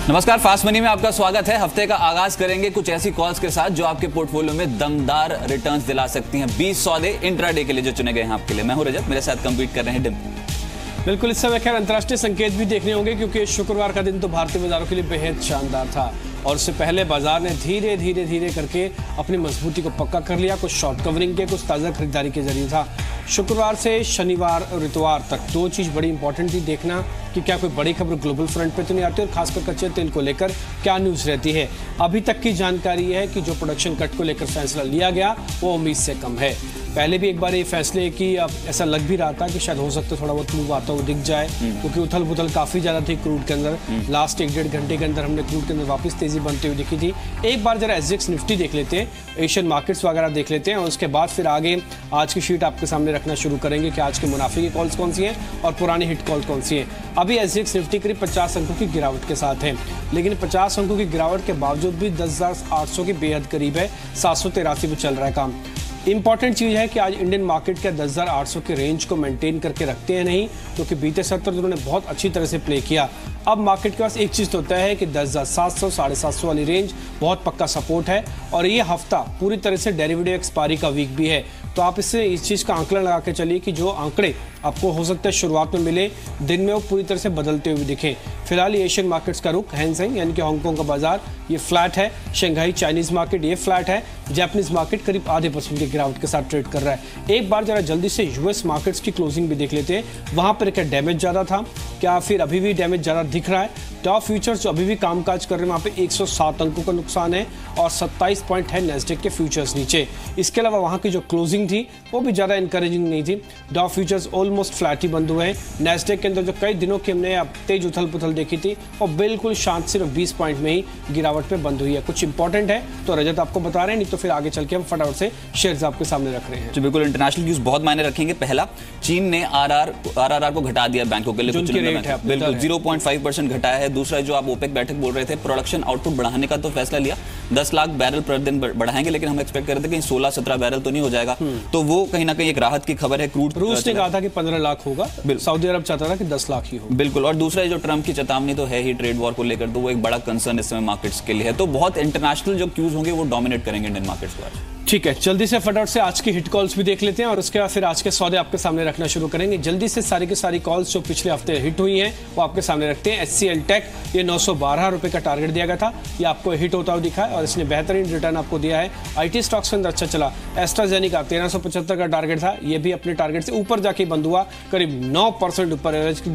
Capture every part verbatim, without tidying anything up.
नमस्कार, fast money में आपका स्वागत है। हफ्ते का आगाज करेंगे कुछ ऐसी कॉल्स के साथ जो आपके पोर्टफोलियो में दमदार रिटर्न्स दिला सकती हैं। बीस सौदे इंट्राडे के लिए जो चुने गए हैं आपके लिए। मैं हूं रजत, मेरे साथ कंपीट कर रहे हैं डिम। बिल्कुल, इस समय खैर अंतर्राष्ट्रीय संकेत भी देखने होंगे क्योंकि शुक्रवार का दिन तो भारतीय बाजारों के लिए बेहद शानदार था और उससे पहले बाजार ने धीरे धीरे धीरे करके अपनी मजबूती को पक्का कर लिया। कुछ शॉर्ट कवरिंग के, कुछ ताज़ा खरीदारी के जरिए था। शुक्रवार से शनिवार और इतवार तक दो चीज़ बड़ी इंपॉर्टेंट थी, देखना कि क्या कोई बड़ी खबर ग्लोबल फ्रंट पे तो नहीं आती और खासकर कच्चे तेल को लेकर क्या न्यूज़ रहती है। अभी तक की जानकारी है कि जो प्रोडक्शन कट को लेकर फैसला लिया गया वो उम्मीद से कम है। पहले भी एक बार ये फैसले की अब ऐसा लग भी रहा था कि शायद हो सकता है थोड़ा बहुत मूव आता हुआ दिख जाए, क्योंकि उथल पुथल काफ़ी ज़्यादा थी क्रूड के अंदर। लास्ट एक डेढ़ घंटे के अंदर हमने क्रूड के अंदर वापस तेज़ी बनती हुई दिखी थी। एक बार जरा सेंसेक्स निफ्टी देख लेते हैं, एशियन मार्केट्स वगैरह देख लेते हैं और उसके बाद फिर आगे आज की शीट आपके सामने रखना शुरू करेंगे कि आज के मुनाफे की कॉल्स कौन सी हैं और पुरानी हिट कॉल कौन सी हैं। अभी सेंसेक्स निफ्टी करीब पचास अंकों की गिरावट के साथ है, लेकिन पचास अंकों की गिरावट के बावजूद भी दस हज़ार आठ सौ के बेहद करीब है। सात सौ तिरासी पे चल रहा है काम। इंपॉर्टेंट चीज़ है कि आज इंडियन मार्केट के दस हज़ार आठ सौ के रेंज को मेंटेन करके रखते हैं नहीं, क्योंकि बीते सत्र उन्होंने बहुत अच्छी तरह से प्ले किया। अब मार्केट के पास एक चीज़ तो तय है कि दस हज़ार सात सौ साढ़े सात सौ वाली रेंज बहुत पक्का सपोर्ट है और ये हफ्ता पूरी तरह से डेरिवेटिव एक्सपायरी का वीक भी है। तो आप इससे इस चीज़ का आंकलन लगा के चलिए कि जो आंकड़े आपको हो सकता है शुरुआत में मिले, दिन में वो पूरी तरह से बदलते हुए दिखें। फिलहाल एशियन मार्केट्स का रुख, हैंगसेंग यानी कि हांगकांग का बाजार ये फ्लैट है, शंघाई चाइनीज मार्केट ये फ्लैट है, जापानीज मार्केट करीब आधे परसेंट की गिरावट के साथ ट्रेड कर रहा है। एक बार जरा जल्दी से यूएस मार्केट्स की क्लोजिंग भी देख लेते हैं, वहां पर क्या डैमेज ज़्यादा था, क्या फिर अभी भी डैमेज ज़्यादा दिख रहा है। टॉप फ्यूचर्स जो अभी भी कामकाज कर रहे हैं वहाँ पे एक सौ सात अंकों का नुकसान है और सत्ताईस पॉइंट है नैस्डैक के फ्यूचर्स नीचे। इसके अलावा वहाँ की जो क्लोजिंग थी वो भी ज़्यादा इंकरेजिंग नहीं थी। डॉ फ्यूचर्स ऑलमोस्ट फ्लैट ही बंद हुए हैं। नैस्डैक के अंदर जो कई दिनों की हमने तेज उथल पुथल देखी थी और बिल्कुल शांत सिर्फ बीस पॉइंट में ही गिरावट पे बंद हुई है। कुछ इंपॉर्टेंट है तो रजत आपको बता रहे हैं, नहीं तो फिर आगे चल के हम फटाफट से शेयर्स आपके सामने रख रहे हैं। तो बिल्कुल इंटरनेशनल न्यूज़ बहुत मायने रखेंगे। पहला, चीन ने R R R R R को घटा दिया बैंकों के लिए, बिल्कुल जीरो पॉइंट फाइव परसेंट घटाया है। दूसरा, जो आप ओपेक बैठक बोल रहे थे, प्रोडक्शन आउटपुट बढ़ाने का तो फैसला लिया, दस लाख बैरल पर दिन बढ़ाएंगे, लेकिन हम एक्सपेक्ट कर रहे थे कि सोलह सत्रह बैरल तो नहीं हो जाएगा। तो वो कहीं ना कहीं एक राहत की खबर है। क्रूड रूस ने कहा था कि पंद्रह लाख होगा, सऊदी अरब चाहता था कि दस लाख ही हो। बिल्कुल। और दूसरा, जो ट्रंप की चेतावनी तो है ही ट्रेड वॉर को लेकर, तो वो एक बड़ा कंसर्न इस समय मार्केट्स के लिए है। तो बहुत इंटरनेशनल जो क्यूज होंगे वो डोमिनेट करेंगे इंडियन मार्केट्स को आज। ठीक है, जल्दी से फटाफट से आज की हिट कॉल्स भी देख लेते हैं और उसके बाद फिर आज के सौदे आपके सामने रखना शुरू करेंगे। जल्दी से सारी की सारी कॉल्स जो पिछले हफ्ते हिट हुई हैं वो आपके सामने रखते हैं। एचसीएल टेक ये नौ सौ बारह रुपए का टारगेट दिया गया था, ये आपको हिट होता हुआ दिखा है और इसने बेहतरीन रिटर्न आपको दिया है। आईटी स्टॉक्स के अंदर अच्छा चला। एस्ट्राजेनेका तेरह सौ पचहत्तर का टारगेट था, ये भी अपने टारगेट से ऊपर जाके बंद हुआ, करीब नौ परसेंट ऊपर।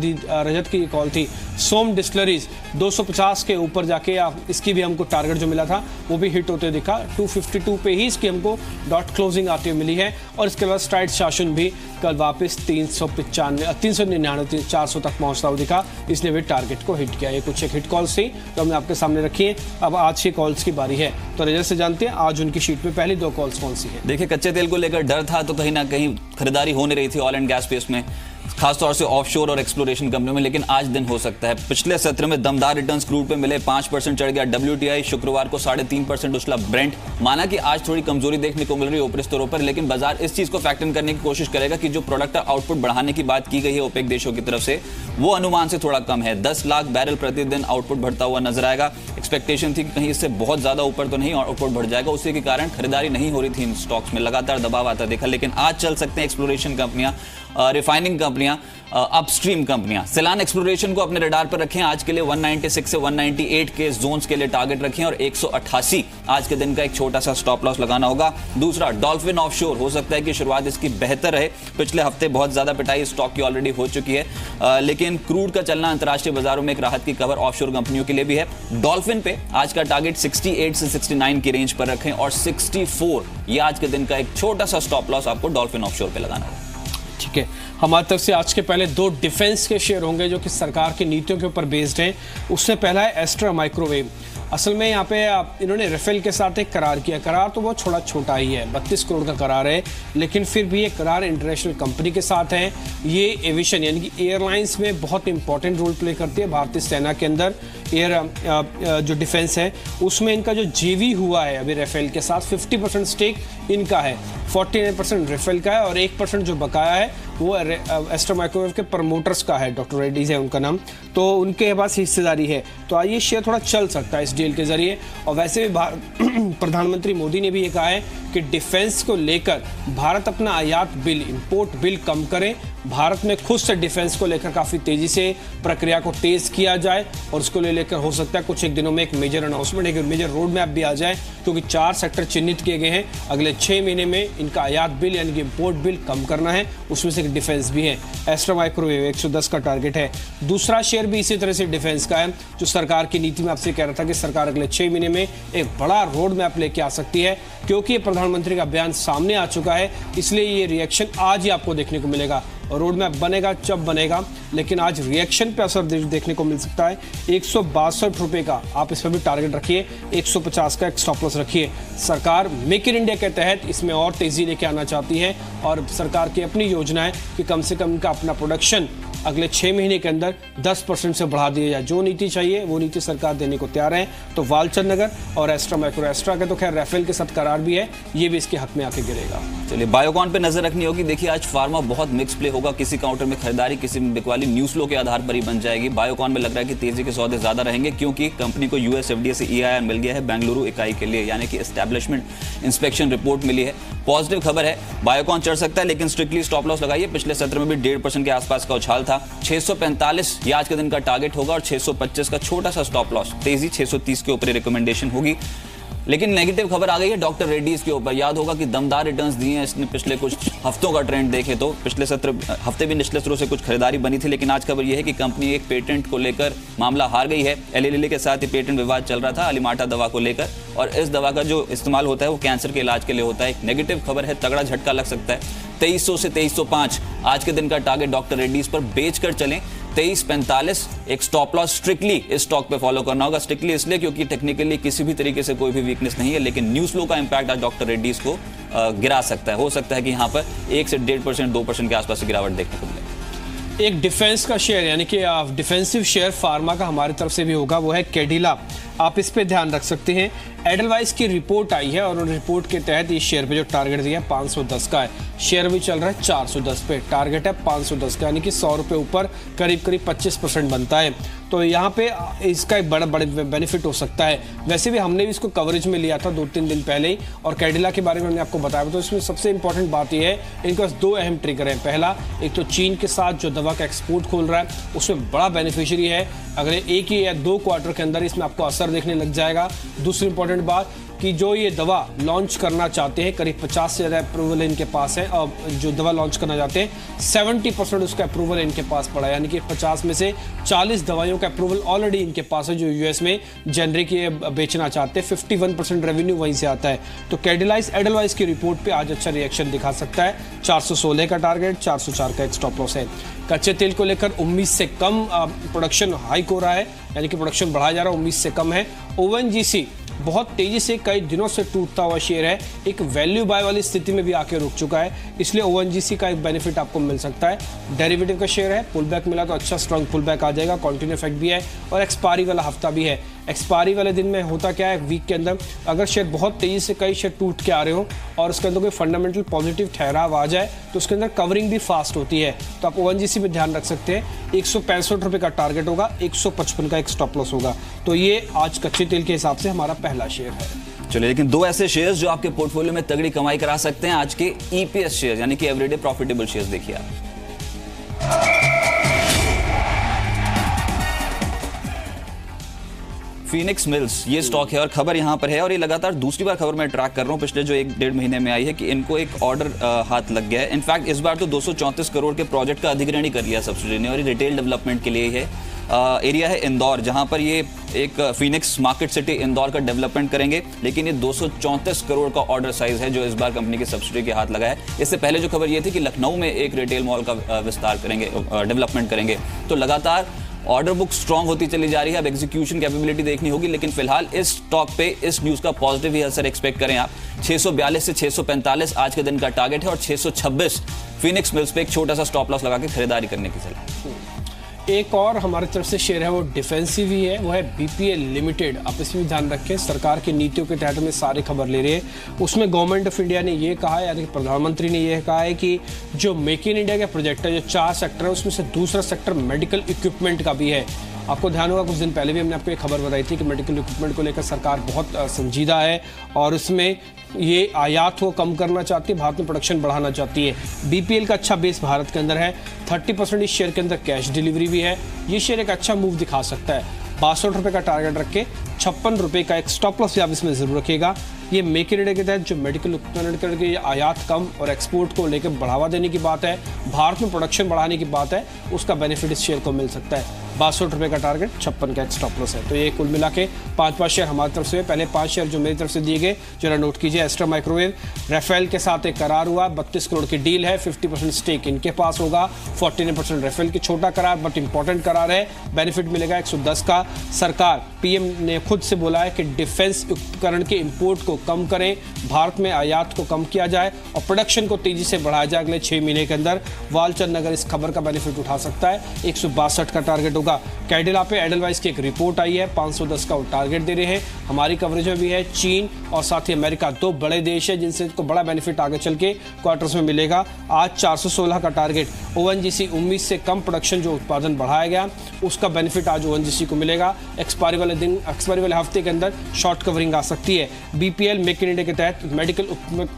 रजत की कॉल थी। सोम डिस्टिलरीज दो सौ पचास के ऊपर जाके इसकी भी हमको टारगेट जो मिला था वो भी हिट होते दिखा। दो सौ बावन पे ही इसकी हमको डॉट क्लोजिंग आती हुई मिली है और इसके बाद स्ट्राइड शासन भी कल वापस तीन सौ पचानवे तीन सौ निन्यानवे चार सौ तक पहुंचता हुआ दिखा। इसने भी टारगेट को हिट किया। ये कुछ एक हिट कॉल्स थी तो हमने आपके सामने रखी है। अब आज की कॉल्स की बारी है, तो रजत से जानते हैं आज उनकी शीट में पहली दो कॉल्स कौन सी है। देखिए, कच्चे तेल को लेकर डर था तो कहीं ना कहीं खरीदारी हो नहीं रही थी ऑयल एंड गैस स्पेस में, खासतौर से ऑफशोर और एक्सप्लोरेशन कंपनियों में, लेकिन आज दिन हो सकता है। पिछले सत्र में दमदार रिटर्न्स क्रूड पे मिले, पाँच परसेंट चढ़ गया डब्ल्यूटीआई, शुक्रवार को साढ़े तीन परसेंट उछला ब्रेंट। माना कि आज थोड़ी कमजोरी देखने को मिल रही है ऊपरी स्तरों पर, लेकिन बाजार इस चीज को फैक्टर करने की कोशिश करेगा कि जो प्रोडक्ट आउटपुट बढ़ाने की बात की गई है ओपेक देशों की तरफ से, वो अनुमान से थोड़ा कम है। दस लाख बैरल प्रतिदिन आउटपुट बढ़ता हुआ नजर आएगा। एक्सपेक्टेशन थी कि कहीं इससे बहुत ज्यादा ऊपर तो नहीं आउटपुट बढ़ जाएगा, उसी के कारण खरीदारी नहीं हो रही थी इन स्टॉक्स में, लगातार दबाव आता देखा। लेकिन आज चल सकते हैं एक्सप्लोरेशन कंपनियां, रिफाइनिंग कंपनियां, अपस्ट्रीम कंपनियां। सिलान एक्सप्लोरेशन को अपने रडार पर रखें। आज के लिए एक सौ छियानवे से एक सौ अट्ठानवे के जोन्स के लिए टारगेट रखें और एक सौ अट्ठासी आज के दिन का एक छोटा सा स्टॉप लॉस लगाना होगा। दूसरा, डॉल्फिन ऑफशोर, हो सकता है कि शुरुआत इसकी बेहतर रहे। पिछले हफ्ते बहुत ज्यादा पिटाई स्टॉक की ऑलरेडी हो चुकी है, आ, लेकिन क्रूड का चलना अंतर्राष्ट्रीय बाजारों में एक राहत की खबर ऑफशोर कंपनियों के लिए भी है। डॉल्फिन पे आज का टारगेट अड़सठ से उनहत्तर की रेंज पर रखें और चौंसठ ये आज के दिन का एक छोटा सा स्टॉप लॉस आपको डॉल्फिन ऑफशोर पे लगाना होगा। ठीक है, हमारी तरफ से आज के पहले दो डिफेंस के शेयर होंगे जो कि सरकार की नीतियों के ऊपर बेस्ड हैं। उससे पहला है एस्ट्रा माइक्रोवेव। असल में यहाँ पे इन्होंने राफेल के साथ एक करार किया। करार तो बहुत छोटा छोटा ही है, बत्तीस करोड़ का करार है, लेकिन फिर भी ये करार इंटरनेशनल कंपनी के साथ है। ये एविएशन यानी कि एयरलाइंस में बहुत इंपॉर्टेंट रोल प्ले करती है। भारतीय सेना के अंदर एयर जो डिफेंस है उसमें इनका जो जेवी हुआ है अभी राफेल के साथ, पचास परसेंट स्टेक इनका है, उनचास परसेंट राफेल का है और एक परसेंट जो बकाया है वो एस्ट्रा माइक्रोवेव के प्रमोटर्स का है, डॉक्टर रेड्डीज है उनका नाम, तो उनके पास हिस्सेदारी है। तो ये शेयर थोड़ा चल सकता है इस डील के जरिए। और वैसे भी प्रधानमंत्री मोदी ने भी ये कहा है कि डिफेंस को लेकर भारत अपना आयात बिल, इंपोर्ट बिल कम करे, भारत में खुद से डिफेंस को लेकर काफ़ी तेज़ी से प्रक्रिया को तेज़ किया जाए और उसको ले लेकर हो सकता है कुछ एक दिनों में एक मेजर अनाउंसमेंट, एक मेजर रोड मैप भी आ जाए, क्योंकि चार सेक्टर चिन्हित किए गए हैं। अगले छः महीने में इनका आयात बिल यानी कि इंपोर्ट बिल कम करना है, उसमें से डिफेंस भी है। एस्ट्रा माइक्रोवेव एक सौ दस का टारगेट है। दूसरा शेयर भी इसी तरह से डिफेंस का है, जो सरकार की नीति में आपसे कह रहा था कि सरकार अगले छः महीने में एक बड़ा रोड मैप लेके आ सकती है, क्योंकि ये प्रधानमंत्री का बयान सामने आ चुका है, इसलिए ये रिएक्शन आज ही आपको देखने को मिलेगा। और रोड मैप बनेगा जब बनेगा, लेकिन आज रिएक्शन पे असर देखने को मिल सकता है। एक सौ बासठ रुपये का आप इस पर भी टारगेट रखिए, एक सौ पचास का एक स्टॉप लॉस रखिए। सरकार मेक इन इंडिया के तहत इसमें और तेज़ी लेके आना चाहती है और सरकार की अपनी योजना है कि कम से कम इनका अपना प्रोडक्शन अगले छः महीने के अंदर दस परसेंट से बढ़ा दिया जाए। जो नीति चाहिए वो नीति सरकार देने को तैयार है। तो वालचंद नगर और एस्ट्रा माइक्रो, एस्ट्रा के तो खैर राफेल के साथ करार भी है, ये भी इसके हक में आके गिरेगा। चलिए बायोकॉन पे नजर रखनी होगी। देखिए आज फार्मा बहुत मिक्स प्ले होगा, किसी काउंटर में खरीदारी, किसी में बिकवाली, न्यूज फ्लो के आधार पर ही बन जाएगी। बायोकॉन में लग रहा है कि तेजी के सौदे ज्यादा रहेंगे, क्योंकि कंपनी को यूएस एफडीए से ई आई आर मिल गया है बेंगलुरु इकाई के लिए, यानी कि एस्टैब्लिशमेंट इंस्पेक्शन रिपोर्ट मिली है। पॉजिटिव खबर है, बायोकॉन चढ़ सकता है, लेकिन स्ट्रिक्टली स्टॉप लॉस लगाइए। पिछले सत्र में भी डेढ़ परसेंट के आसपास का उछाल था। छह सौ पैंतालीस ये आज के दिन का टारगेट होगा और छह सौ पच्चीस का छोटा सा स्टॉप लॉस। तेजी छह सौ तीस के ऊपर रिकमेंडेशन होगी। लेकिन नेगेटिव खबर आ गई है डॉक्टर रेड्डीज के ऊपर। याद होगा कि दमदार रिटर्न्स दिए हैं इसने पिछले कुछ हफ्तों का ट्रेंड देखे तो पिछले सत्र हफ्ते भी निचले स्तरों से कुछ खरीदारी बनी थी, लेकिन आज खबर यह है कि कंपनी एक पेटेंट को लेकर मामला हार गई है। एली लिली के साथ ही पेटेंट विवाद चल रहा था अलीमाटा दवा को लेकर, और इस दवा का जो इस्तेमाल होता है वो कैंसर के इलाज के लिए होता है। एक नेगेटिव खबर है, तगड़ा झटका लग सकता है। तेईस सौ से तेईस सौ पाँच आज के दिन का टारगेट डॉक्टर रेड्डीज पर बेच कर चलें। तेईस पैंतालीस एक स्टॉप लॉस स्ट्रिक्टली इस स्टॉक पे फॉलो करना होगा। स्ट्रिक्टली इसलिए क्योंकि टेक्निकली किसी भी तरीके से कोई भी वीकनेस नहीं है, लेकिन न्यूज फ्लो का इंपैक्ट आज डॉक्टर रेड्डीज को गिरा सकता है। हो सकता है कि यहाँ पर एक से डेढ़ परसेंट दो परसेंट के आसपास गिरावट देखने को मिले। एक डिफेंस का शेयर यानी कि डिफेंसिव शेयर फार्मा का हमारी तरफ से भी होगा, वो है कैडिला। आप इस पे ध्यान रख सकते हैं। एडलवाइस की रिपोर्ट आई है और उन रिपोर्ट के तहत इस शेयर पे जो टारगेट दिया है पाँच सौ दस का है। शेयर भी चल रहा है चार सौ दस पे, टारगेट है पाँच सौ दस का, यानी कि सौ रुपये ऊपर करीब करीब पच्चीस परसेंट बनता है। तो यहाँ पे इसका एक बड़ा बड़ा बेनिफिट हो सकता है। वैसे भी हमने भी इसको कवरेज में लिया था दो तीन दिन पहले ही, और कैडिला के बारे में हमने आपको बताया। तो इसमें सबसे इंपॉर्टेंट बात यह है, इनके पास दो अहम ट्रिगर हैं। पहला, एक तो चीन के साथ जो दवा का एक्सपोर्ट खोल रहा है उसमें बड़ा बेनिफिशियरी है। अगले एक ही या दो क्वार्टर के अंदर इसमें आपको असर देखने लग जाएगा। दूसरी इंपॉर्टेंट बात कि जो ये दवा लॉन्च करना चाहते हैं, करीब पचास से ज़्यादा अप्रूवल इनके पास है, और जो दवा लॉन्च करना चाहते हैं सत्तर परसेंट उसका अप्रूवल इनके पास पड़ा है, यानी कि पचास में से चालीस दवाइयों का अप्रूवल ऑलरेडी इनके पास है जो यूएस में जेनरिक ये बेचना चाहते हैं। इक्यावन परसेंट रेवेन्यू वहीं से आता है। तो कैडिलाइज एडलवाइस की रिपोर्ट पे आज अच्छा रिएक्शन दिखा सकता है। चार सौ सोलह का टारगेट, चार सौ चार का एक स्टॉप लॉस है। कच्चे तेल को लेकर उम्मीद से कम प्रोडक्शन हाइक हो रहा है, यानी कि प्रोडक्शन बढ़ाया जा रहा है, उम्मीद से कम है। ओएनजीसी बहुत तेजी से कई दिनों से टूटता हुआ शेयर है, एक वैल्यू बाय वाली स्थिति में भी आके रुक चुका है, इसलिए ओएनजीसी का एक बेनिफिट आपको मिल सकता है। डेरिवेटिव का शेयर है, पुल बैक मिला तो अच्छा स्ट्रॉन्ग पुल बैक आ जाएगा, कंटिन्यू इफेक्ट भी है और एक्सपायरी वाला हफ्ता भी है। एक्सपायरी वाले दिन में होता क्या है, वीक के अंदर अगर शेयर बहुत तेजी से कई शेयर टूट के आ रहे हो और उसके अंदर कोई फंडामेंटल पॉजिटिव ठहराव आ जाए तो उसके अंदर कवरिंग भी फास्ट होती है। तो आप ओएनजीसी में ध्यान रख सकते हैं। एक सौ पैंसठ रुपये का टारगेट होगा, एक सौ पचपन का एक स्टॉप लॉस होगा। तो ये आज कच्चे तेल के हिसाब से हमारा पहला शेयर है। चलिए, लेकिन दो ऐसे शेयर्स जो आपके पोर्टफोलियो में तगड़ी कमाई करा सकते हैं आज के ईपीएस शेयर, यानी कि एवरीडे प्रॉफिटेबल शेयर्स देखिए आप। फीनिक्स मिल्स ये स्टॉक है और खबर यहां पर है, और ये लगातार दूसरी बार खबर मैं ट्रैक कर रहा हूं पिछले जो एक डेढ़ महीने में आई है कि इनको एक ऑर्डर हाथ लग गया है। इनफैक्ट इस बार तो दो सौ चौंतीस करोड़ के प्रोजेक्ट का अधिग्रहण ही कर लिया सब्सिडी ने, और ये रिटेल डेवलपमेंट के लिए है। एरिया है इंदौर, जहां पर ये एक फीनिक्स मार्केट सिटी इंदौर का डेवलपमेंट करेंगे, लेकिन ये दो सौ चौंतीस करोड़ का ऑर्डर साइज है जो इस बार कंपनी की सब्सिडी के हाथ लगा है। इससे पहले जो खबर ये थी कि लखनऊ में एक रिटेल मॉल का विस्तार करेंगे, डेवलपमेंट करेंगे। तो लगातार ऑर्डर बुक स्ट्रांग होती चली जा रही है। अब एग्जीक्यूशन कैपेबिलिटी देखनी होगी, लेकिन फिलहाल इस स्टॉक पे इस न्यूज का पॉजिटिव ही असर एक्सपेक्ट करें आप। छह सौ बयालीस से छह सौ पैंतालीस आज के दिन का टारगेट है और छह सौ छब्बीस फीनिक्स मिल्स पे एक छोटा सा स्टॉप लॉस लगा के खरीदारी करने की सलाह। एक और हमारी तरफ से शेयर है वो डिफेंसिव ही है, वो है बीपीएल लिमिटेड। आप इसमें भी ध्यान रखें, सरकार की नीतियों के तहत में सारी खबर ले रही है। उसमें गवर्नमेंट ऑफ इंडिया ने ये कहा है, यानी प्रधानमंत्री ने यह कहा है कि जो मेक इन इंडिया के प्रोजेक्ट है, जो चार सेक्टर है उसमें से दूसरा सेक्टर मेडिकल इक्विपमेंट का भी है। आपको ध्यान होगा कुछ दिन पहले भी हमने आपको एक खबर बताई थी कि मेडिकल इक्विपमेंट को लेकर सरकार बहुत संजीदा है और उसमें ये आयात को कम करना चाहती है, भारत में प्रोडक्शन बढ़ाना चाहती है। बीपीएल का अच्छा बेस भारत के अंदर है, तीस परसेंट इस शेयर के अंदर कैश डिलीवरी भी है। ये शेयर एक अच्छा मूव दिखा सकता है। बासठ रुपये का टारगेट रख के छप्पन रुपये का एक स्टॉप लॉस भी आप इसमें जरूर रखिएगा। ये मेक इन इंडिया के तहत जो मेडिकल इक्विपमेंट के आयात कम और एक्सपोर्ट को लेकर बढ़ावा देने की बात है, भारत में प्रोडक्शन बढ़ाने की बात है, उसका बेनिफिट इस शेयर को मिल सकता है। बासठ रुपये का टारगेट, छप्पन का एक स्टॉप लॉस है। तो ये कुल मिला के पाँच पाँच शेयर हमारी तरफ से, पहले पाँच शेयर जो मेरी तरफ से दिए गए जरा नोट कीजिए। एस्ट्रा माइक्रोवेव राफेल के साथ एक करार हुआ, बत्तीस करोड़ की डील है, पचास परसेंट स्टेक इनके पास होगा, उनचास परसेंट राफेल की, छोटा करार बट इंपॉर्टेंट करार है, बेनिफिट मिलेगा एक सौ दस का। सरकार पीएम ने खुद से बोला है कि डिफेंस उपकरण के इंपोर्ट को कम करें, भारत में आयात को कम किया जाए और प्रोडक्शन को तेजी से बढ़ाया जाए अगले छह महीने के अंदर। वालचंद नगर इस खबर का बेनिफिट उठा सकता है, एक सौ बासठ का टारगेट होगा। कैडिला पे एडलवाइस की एक रिपोर्ट आई है, पाँच सौ दस का वो टारगेट दे रहे हैं। हमारी कवरेज में भी है चीन और साथ ही अमेरिका, दो बड़े देश है जिनसे को बड़ा बेनिफिट आगे चल के क्वार्टर्स में मिलेगा। आज चार सौ सोलह का टारगेट, ओएनजीसी उम्मीद से कम प्रोडक्शन जो उत्पादन बढ़ाया गया उसका बेनिफिट आज ओएनजीसी को मिलेगा। एक्सपायरी वाले दिन, एक्सपायरी वाले हफ्ते के अंदर शॉर्ट कवरिंग आ सकती है। बीपीएल मेक इन इंडिया के तहत मेडिकल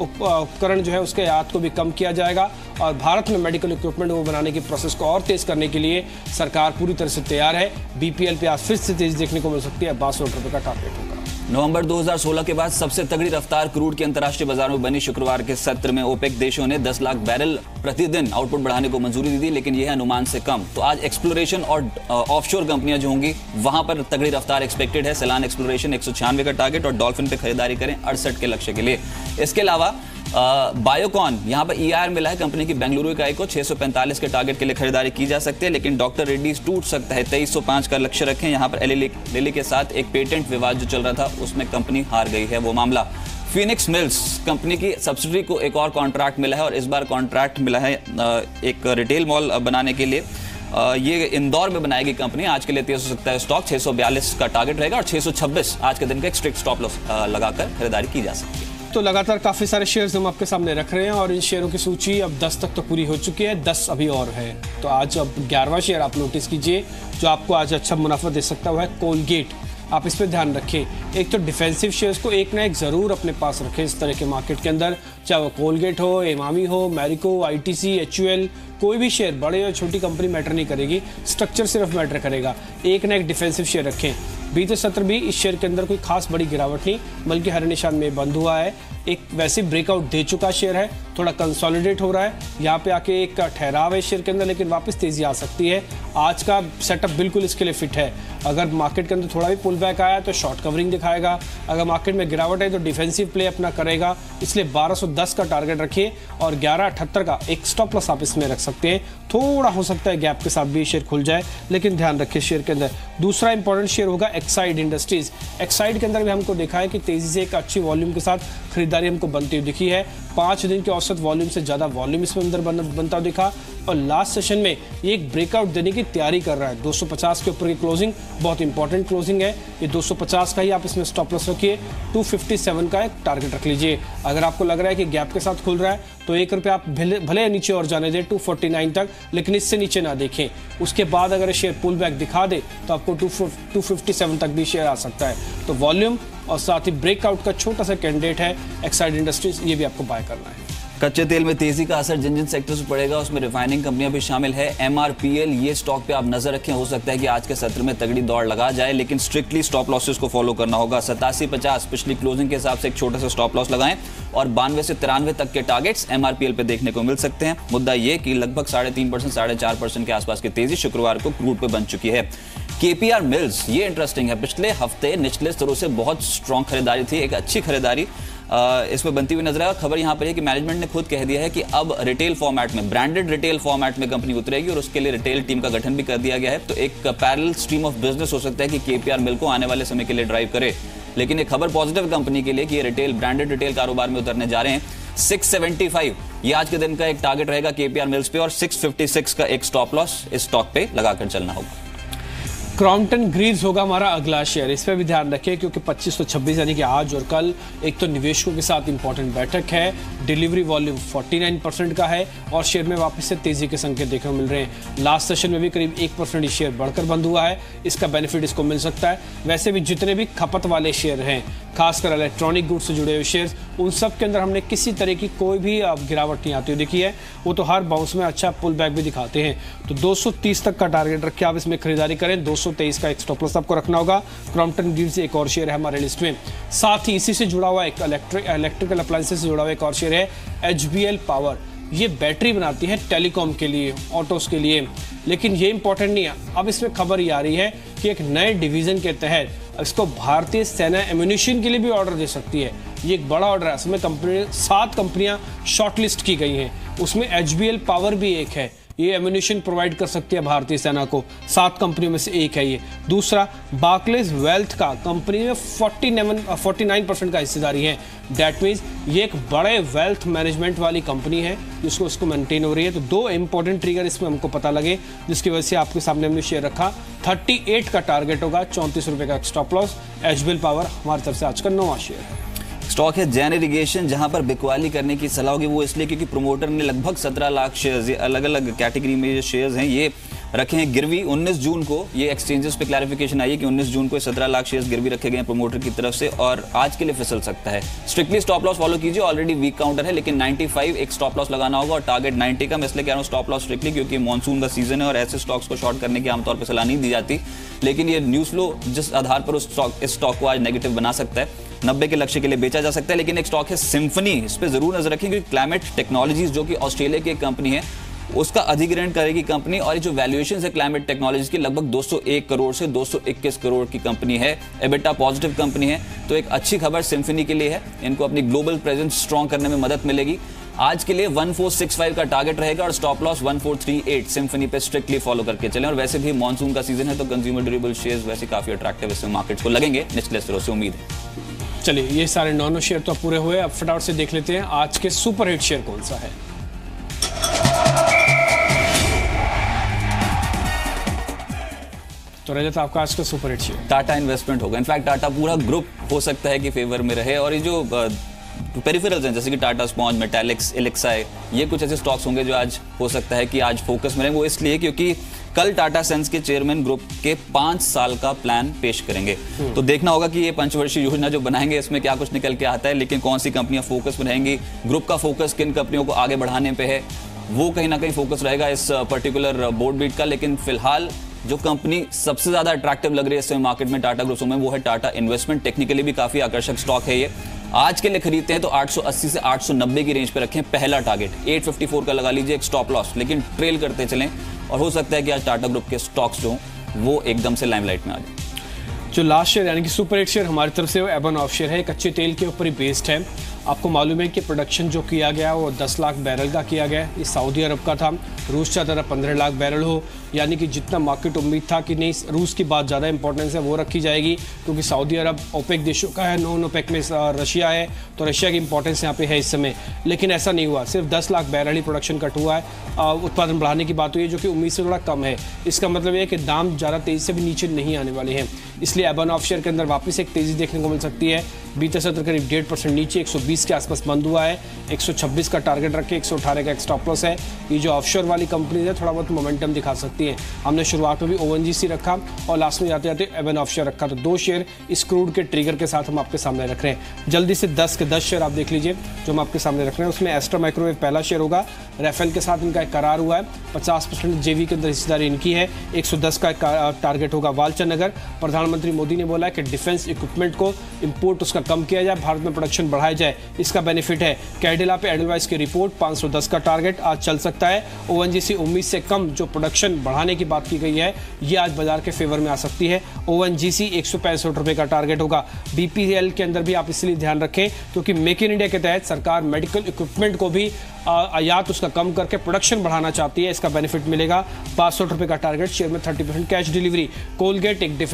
उपकरण जो है उसके आयात को भी कम किया जाएगा और भारत में मेडिकल इक्विपमेंट को बनाने की प्रोसेस को और तेज करने के लिए सरकार पूरी तरह से तैयार है। बीपीएल पे आज फिर से तेजी देखने को मिल सकती है, बासठ रुपये का टारगेट होगा। नवंबर दो हज़ार सोलह के बाद सबसे तगड़ी रफ्तार क्रूड की अंतर्राष्ट्रीय बाजार में बनी। शुक्रवार के सत्र में ओपेक देशों ने दस लाख बैरल प्रतिदिन आउटपुट बढ़ाने को मंजूरी दी थी, लेकिन यह अनुमान से कम। तो आज एक्सप्लोरेशन और ऑफशोर कंपनियां जो होंगी वहां पर तगड़ी रफ्तार एक्सपेक्टेड है। सैलान एक्सप्लोरेशन एक सौ छियानवे का टारगेट और डॉल्फिन पे खरीदारी करें अड़सठ के लक्ष्य के लिए। इसके अलावा बायोकॉन यहां पर ई आर मिला है, कंपनी की बेंगलुरु इकाई को छह सौ पैंतालीस के टारगेट के लिए खरीदारी की जा सकती है, लेकिन डॉक्टर रेड्डीज टूट सकता है, तेईस सौ पाँच का लक्ष्य रखें। यहां पर एलिली के साथ एक पेटेंट विवाद जो चल रहा था उसमें कंपनी हार गई है वो मामला। फीनिक्स मिल्स कंपनी की सब्सिडरी को एक और कॉन्ट्रैक्ट मिला है और इस बार कॉन्ट्रैक्ट मिला है एक रिटेल मॉल बनाने के लिए। ये इंदौर में बनाएगी कंपनी। आज के लिए तेज हो सकता है स्टॉक, छह सौ बयालीस का टारगेट रहेगा और छह सौ छब्बीस आज के दिन का एक स्ट्रिक्ट स्टॉप लॉस लगाकर खरीदारी की जा सकती है। तो लगातार काफ़ी सारे शेयर्स हम आपके सामने रख रहे हैं और इन शेयरों की सूची अब दस तक तो पूरी हो चुकी है, दस अभी और है। तो आज अब ग्यारहवां शेयर आप नोटिस कीजिए जो आपको आज अच्छा मुनाफा दे सकता हुआ है, कोलगेट। आप इस पर ध्यान रखें। एक तो डिफेंसिव शेयर्स को एक ना एक ज़रूर अपने पास रखें इस तरह के मार्केट के अंदर, चाहे वो कोलगेट हो, एमामी हो, मैरिको, आईटीसी, एचयूएल, कोई भी शेयर, बड़े और छोटी कंपनी मैटर नहीं करेगी, स्ट्रक्चर सिर्फ मैटर करेगा। एक ना एक डिफेंसिव शेयर रखें। बीते सत्र भी इस शेयर के अंदर कोई खास बड़ी गिरावट नहीं, बल्कि हर निशान में बंद हुआ है। एक वैसे ब्रेकआउट दे चुका शेयर है, थोड़ा कंसोलिडेट हो रहा है, यहाँ पे आके एक ठहराव है शेयर के अंदर, लेकिन वापस तेजी आ सकती है। आज का सेटअप बिल्कुल इसके लिए फिट है। अगर मार्केट के अंदर थोड़ा भी पुल बैक आया तो शॉर्ट कवरिंग दिखाएगा, अगर मार्केट में गिरावट है तो डिफेंसिव प्ले अपना करेगा, इसलिए बारह सौ दस का टारगेट रखिए और ग्यारह अठहत्तर का एक स्टॉप लॉस आप इसमें रख सकते हैं। थोड़ा हो सकता है गैप के साथ भी शेयर खुल जाए, लेकिन ध्यान रखिए शेयर के अंदर। दूसरा इंपॉर्टेंट शेयर होगा एक्साइड इंडस्ट्रीज। एक्साइड के अंदर भी हमको देखा है कि तेजी से एक अच्छी वॉल्यूम के साथ खरीदारी हमको बनती हुई दिखी है। पाँच दिन के औसत वॉल्यूम से ज़्यादा वॉल्यूम इसमें अंदर बन, बनता दिखा और लास्ट सेशन में ये एक ब्रेकआउट देने की तैयारी कर रहा है। दो सौ पचास के ऊपर की क्लोजिंग बहुत इंपॉर्टेंट क्लोजिंग है, ये दो सौ पचास का ही आप इसमें स्टॉप लॉस रखिए। दो सौ सत्तावन का एक टारगेट रख लीजिए। अगर आपको लग रहा है कि गैप के साथ खुल रहा है तो एक रुपये आप भले भले नीचे और जाने दें दो सौ उनचास तक, लेकिन इससे नीचे ना देखें। उसके बाद अगर शेयर पुल बैक दिखा दे तो आपको दो सौ सत्तावन तक भी शेयर आ सकता है। तो वॉल्यूम और साथ ही ब्रेकआउट का छोटा सा कैंडिडेट है एक्साइड इंडस्ट्रीज, ये भी आपको बाय करना है। कच्चे तेल में तेजी का असर जिन जिन सेक्टर्स पर पड़ेगा उसमें रिफाइनिंग कंपनियां भी शामिल है। एमआरपीएल, ये स्टॉक पे आप नजर रखें, हो सकता है कि आज के सत्र में तगड़ी दौड़ लगा जाए, लेकिन स्ट्रिक्टली स्टॉप लॉसेस को फॉलो करना होगा। सतासी पचास पिछली क्लोजिंग के हिसाब से एक छोटा सा स्टॉप लॉस लगाएं और बानवे से तिरानवे तक के टारगेट्स एमआरपीएल पे देखने को मिल सकते हैं। मुद्दा ये कि लगभग साढ़े तीन परसेंट साढ़े चार परसेंट के आसपास की तेजी शुक्रवार को क्रूड पे बन चुकी है। केपीआर मिल्स, ये इंटरेस्टिंग है, पिछले हफ्ते निचले स्तरों से बहुत स्ट्रॉन्ग खरीदारी थी, एक अच्छी खरीदारी इसमें बनती हुई नजर आए। और खबर यहां पर है कि मैनेजमेंट ने खुद कह दिया है कि अब रिटेल फॉर्मेट में, ब्रांडेड रिटेल फॉर्मेट में कंपनी उतरेगी और उसके लिए रिटेल टीम का गठन भी कर दिया गया है। तो एक पैरेलल स्ट्रीम ऑफ बिजनेस हो सकता है कि केपीआर मिल को आने वाले समय के लिए ड्राइव करे। लेकिन एक खबर पॉजिटिव कंपनी के लिए कि ये रिटेल, ब्रांडेड रिटेल कारोबार में उतरने जा रहे हैं। छह सौ पचहत्तर ये आज के दिन का एक टारगेट रहेगा केपीआर मिल्स पे और सिक्स फिफ्टी सिक्स का एक स्टॉप लॉस इस स्टॉक पे लगाकर चलना होगा। क्रॉम्पटन ग्रीव्स होगा हमारा अगला शेयर, इस पर भी ध्यान रखें क्योंकि पच्चीस सौ छब्बीस यानी कि आज और कल एक तो निवेशकों के साथ इंपॉर्टेंट बैठक है, डिलीवरी वॉल्यूम उनचास परसेंट का है और शेयर में वापस से तेजी के संकेत देखने को मिल रहे हैं। लास्ट सेशन में भी करीब एक परसेंट ही शेयर बढ़कर बंद हुआ है, इसका बेनिफिट इसको मिल सकता है। वैसे भी जितने भी खपत वाले शेयर हैं, खासकर इलेक्ट्रॉनिक गुड्स से जुड़े हुए शेयर, उन सब के अंदर हमने किसी तरह की कोई भी गिरावट नहीं आती हुई देखी है। वो तो हर बाउंस में अच्छा पुल बैक भी दिखाते हैं। तो दो सौ तीस तक का टारगेट रख के आप इसमें खरीदारी करें। दो सौ तेईस का एक स्टॉप लॉस आपको रखना होगा। क्रॉम्पटन ग्रीव्स एक और शेयर है हमारे लिस्ट में। साथ ही इसी से जुड़ा हुआ एक इलेक्ट्रिक इलेक्ट्रिकल अप्लायंसेस से जुड़ा हुआ एक और शेयर है एच बी एल पावर। ये बैटरी बनाती है टेलीकॉम के लिए, ऑटोस के लिए, लेकिन ये इंपॉर्टेंट नहीं है। अब इसमें खबर ये आ रही है कि एक नए डिवीजन के तहत इसको भारतीय सेना एम्यूनिशन के लिए भी ऑर्डर दे सकती है। ये एक बड़ा ऑर्डर है। इसमें कंपनी सात कंपनियां शॉर्टलिस्ट की गई हैं, उसमें एच बी एल पावर भी एक है। ये एम्यूनिशन प्रोवाइड कर सकती है भारतीय सेना को, सात कंपनियों में से एक है ये। दूसरा, बार्कलेज वेल्थ का कंपनी में उनचास परसेंट का हिस्सेदारी है। दैट मीन्स ये एक बड़े वेल्थ मैनेजमेंट वाली कंपनी है जिसको इसको मेंटेन हो रही है। तो दो इंपॉर्टेंट ट्रिगर इसमें हमको पता लगे, जिसकी वजह से आपके सामने हमने शेयर रखा। अड़तीस का टारगेट होगा, चौंतीस रुपए का stop loss. H B L power हमारी तरफ से आज का नौवां शेयर है। स्टॉक है जैन इरिगेशन, जहां पर बिकवाली करने की सलाह होगी। वो इसलिए क्योंकि प्रमोटर ने लगभग सत्रह लाख शेयर्स, अलग अलग कैटेगरी में ये शेयर्स हैं, ये रखे हैं गिरवी। उन्नीस जून को ये एक्सचेंजेस पे क्लैरिफिकेशन आई है कि उन्नीस जून को सत्रह लाख शेयर्स गिरवी रखे गए हैं प्रमोटर की तरफ से और आज के लिए फिसल सकता है। स्ट्रिक्टली स्टॉप लॉस फॉलो कीजिए, ऑलरेडी वीक काउंटर है, लेकिन पचानवे एक स्टॉप लॉस लगाना होगा और टारगेट नब्बे का। मैं इसलिए कह रहा हूँ स्टॉप लॉस स्ट्रिक्टली क्योंकि मानसून का सीजन है और ऐसे स्टॉक्स को शॉर्ट करने की आमतौर पर सलाह नहीं दी जाती। लेकिन ये न्यूज फ्लो जिस आधार पर उस स्टॉक इस स्टॉक को आज नेगेटिव बना सकता है, नब्बे के लक्ष्य के लिए बेचा जा सकता है। लेकिन एक स्टॉक है सिम्फनी, इस पर जरूर नजर रखें क्योंकि क्लाइमेट टेक्नोलॉजीज जो कि ऑस्ट्रेलिया की एक कंपनी है, उसका अधिग्रहण करेगी कंपनी और ये जो वैल्यूएशन है क्लाइमेट टेक्नोलॉजीज की लगभग दो सौ एक करोड़ से दो सौ इक्कीस करोड़ की कंपनी है। एबिटा पॉजिटिव कंपनी है, तो एक अच्छी खबर सिम्फनी के लिए है। इनको अपनी ग्लोबल प्रेजेंस स्ट्रॉन्ग करने में मदद मिलेगी। आज के लिए चौदह सौ पैंसठ का टारगेट रहेगा और स्टॉप लॉस चौदह सौ अड़तीस सिम्फनी पे स्ट्रिक्टली फॉलो करके चलें। और वैसे भी मॉनसून का सीजन है तो कंज्यूमर ड्यूरेबल शेयर्स वैसे काफी अट्रैक्टिव इसमें मार्केट्स को लगेंगे निचले स्तरों से, उम्मीद है। चलिए, ये सारे नौ नौ शेयर तो पूरे हुए। अब फटाफट से देख लेते हैं आज के सुपर हिट शेयर कौन सा है। तो रजत, आपका आज का super hit share Tata investment होगा। इनफैक्ट टाटा पूरा ग्रुप हो सकता है कि फेवर में रहे और ये जो पेरिफेरल्स हैं जैसे कि टाटा स्पॉन्ज, मेटालिक्स, एलेक्साई, ये कुछ ऐसे स्टॉक्स होंगे जो आज हो सकता है कि आज फोकस में रहेंगे। वो इसलिए क्योंकि कल टाटा सेंस के चेयरमैन ग्रुप के पांच साल का प्लान पेश करेंगे। तो देखना होगा कि ये पंचवर्षीय योजना जो बनाएंगे इसमें क्या कुछ निकल के आता है, लेकिन कौन सी कंपनियां फोकस में रहेंगी, ग्रुप का फोकस किन कंपनियों को आगे बढ़ाने पे है, वो कहीं ना कहीं फोकस रहेगा इस पर्टिकुलर बोर्ड बीट का। लेकिन फिलहाल जो कंपनी सबसे ज्यादा अट्रैक्टिव लग रही है इस समय मार्केट में टाटा ग्रुप में, वो है टाटा इन्वेस्टमेंट। टेक्निकली भी काफी आकर्षक स्टॉक है ये। आज के लिए खरीदते हैं तो आठ सौ अस्सी से आठ सौ नब्बे की रेंज पे रखें पहला टारगेट, आठ सौ चौवन का लगा लीजिए एक स्टॉप लॉस, लेकिन ट्रेल करते चलें और हो सकता है कि आज टाटा ग्रुप के स्टॉक्स जो वो एकदम से लाइमलाइट में आ जाए। जो लास्ट शेयर यानी कि सुपर हिट शेयर हमारी तरफ से वो एबन ऑफ शेयर है, कच्चे तेल के ऊपर ही बेस्ड है। आपको मालूम है कि प्रोडक्शन जो किया गया वो दस लाख बैरल का किया गया। ये सऊदी अरब का था। रूस चाहता था पंद्रह लाख बैरल हो, यानी कि जितना मार्केट उम्मीद था कि नहीं रूस की बात ज़्यादा इंपॉर्टेंस है वो रखी जाएगी क्योंकि सऊदी अरब ओपेक देशों का है, नॉन ओपेक में रशिया है, तो रशिया की इंपॉर्टेंस यहाँ पे है इस समय। लेकिन ऐसा नहीं हुआ, सिर्फ दस लाख बैरल ही प्रोडक्शन कट हुआ है। उत्पादन बढ़ाने की बात हुई है जो कि उम्मीद से थोड़ा कम है। इसका मतलब ये है कि दाम ज़्यादा तेज़ी से भी नीचे नहीं आने वाले हैं, इसलिए एबन ऑफ शेयर के अंदर वापस एक तेज़ी देखने को मिल सकती है। बीते सत्र करीब डेढ़ परसेंट नीचे एक सौ बीस के आसपास बंद हुआ है। एक सौ छब्बीस का टारगेट रखे, एक सौ अठारह का एक स्टॉप लॉस है। ये जो ऑफशोर वाली कंपनी है थोड़ा बहुत मोमेंटम दिखा सकती है। हमने शुरुआत में भी ओएनजीसी रखा और लास्ट में जाते जाते एबन ऑफ शेयर रखा, तो दो शेयर इस क्रूड के ट्रिगर के साथ हम आपके सामने रख रहे हैं। जल्दी से दस के दस शेयर आप देख लीजिए जो हम आपके सामने रख रहे हैं। उसमें एस्ट्रा माइक्रोवेव पहला शेयर होगा। रेफेल के साथ इनका एक करार हुआ है, पचास परसेंट जेवी के अंदर हिस्सेदारी इनकी है। एक सौ दस का टारगेट होगा। वालचंद नगर, प्रधानमंत्री मोदी ने बोला है कि डिफेंस इक्विपमेंट को इंपोर्ट उसका कम किया जाए, भारत में प्रोडक्शन बढ़ाया जाए, इसका बेनिफिट है। कैडिला पे एडलवाइस की रिपोर्ट, पाँच सौ दस का टारगेट आज चल सकता है। ओएनजीसी उम्मीद से कम जो प्रोडक्शन बढ़ाने की बात की गई है ये आज बाजार के फेवर में आ सकती है। ओएनजीसी एक सौ पैंसठ रुपए का टारगेट होगा। बीपीएल के अंदर भी आप इसलिए ध्यान रखें क्योंकि मेक इन इंडिया के तहत सरकार मेडिकल इक्विपमेंट को भी आयात उसका कम करके प्रोडक्शन बढ़ाना चाहती है, इसका बेनिफिट मिलेगा। बासठ रुपए का टारगेट, शेयर में तीस परसेंट कैश डिलीवरी। कोलगेट एक डिफेंसिव शेयर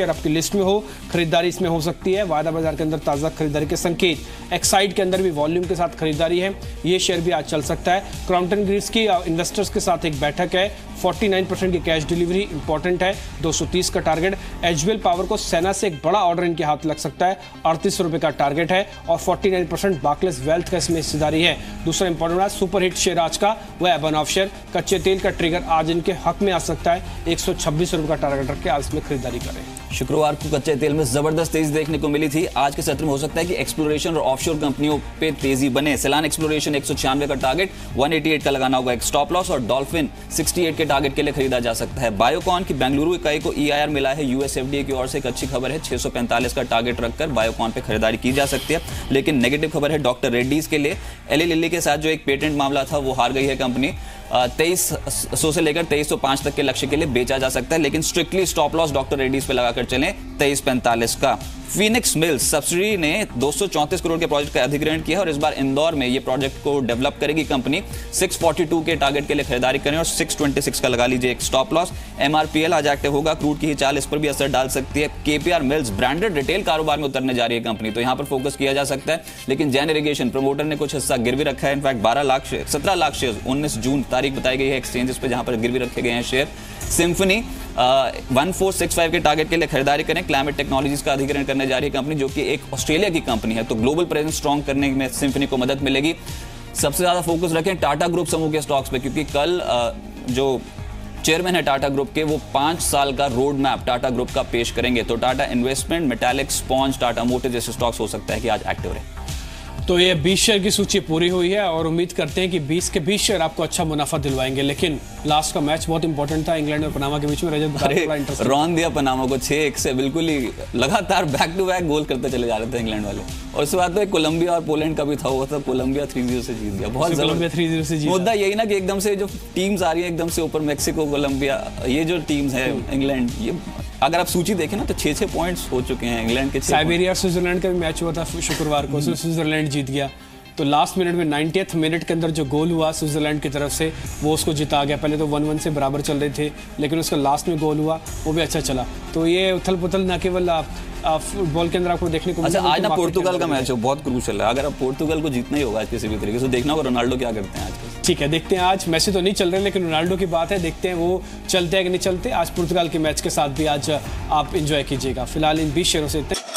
शेयर आपकी लिस्ट में हो, खरीदारी इसमें हो सकती है। वायदा बाजार के अंदर ताज़ा खरीदारी के संकेत। एक्साइड के अंदर भी वॉल्यूम के साथ खरीदारी है, ये शेयर भी आज चल सकता है। क्रॉम्पटन ग्रीव्स की इन्वेस्टर्स के साथ एक बैठक है, उनचास परसेंट की कैश डिलीवरी इंपॉर्टेंट है, दो सौ तीस का टारगेट। एचबीएल पावर को सेना से एक बड़ा ऑर्डर इनके हाथ लग सकता है, अड़तीस रुपए का टारगेट है और उनचास परसेंट बार्कलेस वेल्थ का इसमें हिस्सेदारी है। दूसरा इंपॉर्टेंट है सुपर हिट शेयर आज का, वह एबन ऑफ शेयर। कच्चे तेल का ट्रिगर आज इनके हक में आ सकता है, एक सौ छब्बीस रुपए का टारगेट रख के आज इसमें खरीदारी करें। शुक्रवार को कच्चे तेल में जबरदस्त तेजी देखने को मिली थी। आज के सत्र में हो सकता है कि एक्सप्लोरेशन और ऑफशोर कंपनियों पे तेजी बने। सेलान एक्सप्लोरेशन एक सौ छियानवे का टारगेट, एक सौ अट्ठासी का लगाना होगा एक स्टॉप लॉस और डॉल्फिन अड़सठ के टारगेट के लिए खरीदा जा सकता है। बायोकॉन की बेंगलुरु इकाई को ईआईआर मिला है यूएसएफडीए की ओर से, एक अच्छी खबर है। छह सौ पैंतालीस का टारगेट रखकर बायोकॉन पे खरीदारी की जा सकती है। लेकिन नेगेटिव खबर है डॉक्टर रेड्डीज के लिए। एली लिली के साथ जो एक पेटेंट मामला था वो हार गई है कंपनी। तेईस सौ से लेकर तेईस सौ पाँच तक के लक्ष्य के लिए बेचा जा सकता है, लेकिन strictly stop loss doctor Reddy's पे लगाकर चलें तेईस पैंतालीस का। फीनिक्स मिल्स सब्सिडी ने दो सौ चौंतीस करोड़ के प्रोजेक्ट का अधिग्रहण किया और इस बार इंदौर में ये प्रोजेक्ट को डेवलप करेगी कंपनी। छह सौ बयालीस के टारगेट के लिए खरीदारी करें और छह सौ छब्बीस का लगा लीजिए एक स्टॉप लॉस। एमआरपीएल आज एक्टिव होगा, क्रूड की ही चाल इस पर भी असर डाल सकती है। केपीआर मिल्स ब्रांडेड रिटेल कारोबार में उतरने जा रही है कंपनी, तो यहां पर फोकस किया जा सकता है। लेकिन जैन इरिगेशन प्रमोटर ने कुछ हिस्सा गिरवी रखा है, इनफैक्ट बारह लाख शेयर सत्रह लाख शेयर उन्नीस जून तारीख बताई गई है एक्सचेंजेस पे जहां पर गिरवी रखे गए हैं शेयर। सिम्फनी चौदह सौ पैंसठ के टारगेट के लिए खरीदारी करें। क्लाइमेट टेक्नोलॉजीज का अधिग्रहण करने जा रही है कंपनी, जो कि एक ऑस्ट्रेलिया की कंपनी है, तो ग्लोबल प्रेजेंस स्ट्रॉन्ग करने में सिम्फनी को मदद मिलेगी। सबसे ज्यादा फोकस रखें टाटा ग्रुप समूह के स्टॉक्स पे, क्योंकि कल जो चेयरमैन है टाटा ग्रुप के वो पांच साल का रोड मैप टाटा ग्रुप का पेश करेंगे। तो Tata investment, metallic, sponge, Tata motor जैसे स्टॉक्स हो सकता है कि आज एक्टिव रहे। तो ये बीस शेयर की सूची पूरी हुई है और उम्मीद करते हैं कि बीस के बीस शेयर आपको अच्छा मुनाफा दिलवाएंगे। लेकिन लास्ट का मैच बहुत इंपॉर्टेंट था, इंग्लैंड और पनामा के बीच में। रजत अरे रॉन दिया पनामा को छह एक से, बिल्कुल ही लगातार बैक टू बैक गोल करते चले जा रहे थे इंग्लैंड वाले। और उसके बाद तो एक कोलंबिया और पोलैंड का भी था, वो था कोलंबिया तीन जीरो से जीत गया। बहुत कोलंबिया तीन जीरो से जीत। मुद्दा यही ना कि एकदम से जो टीम्स आ रही है एकदम से ऊपर, मैक्सिको, कोलंबिया, ये जो टीम्स है इंग्लैंड, ये अगर आप सूची देखें ना तो छह छह पॉइंट्स हो चुके हैं इंग्लैंड के। साइबेरिया और स्विट्जरलैंड का भी मैच हुआ था शुक्रवार को, स्विट्जरलैंड जीत गया। तो लास्ट मिनट में नाइंटियथ मिनट के अंदर जो गोल हुआ स्विट्जरलैंड की तरफ से वो उसको जिता गया। पहले तो वन वन से बराबर चल रहे थे, लेकिन उसका लास्ट में गोल हुआ वो भी अच्छा चला। तो ये उथल पुथल न केवल फुटबॉल के अंदर आपको देखने को अच्छा, आज ना पोर्तुगल का मैच है, बहुत क्रूशियल है। अगर अब पोर्तुगल को जीतना ही होगा आज किसी भी तरीके से, देखना होगा रोनाल्डो क्या करते हैं आज। ठीक है, देखते हैं। आज मैसी तो नहीं चल रहे, लेकिन रोनाल्डो की बात है, देखते हैं वो चलते हैं कि नहीं चलते। आज पुर्तगाल के मैच के साथ भी आज आप इंजॉय कीजिएगा। फिलहाल इन बीस शेयरों से इतने